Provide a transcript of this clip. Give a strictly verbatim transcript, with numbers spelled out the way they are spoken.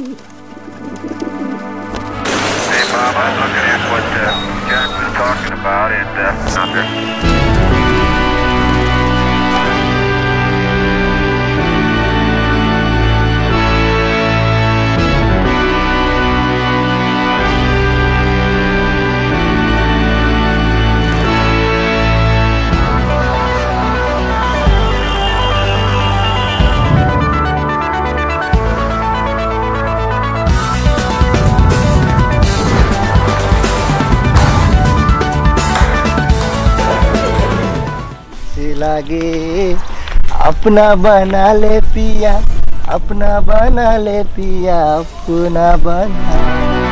Bob, I'm looking at what uh, Jack was talking about and uh, out there. लागे अपना बना ले पिया, अपना बना ले पिया, अपना बना।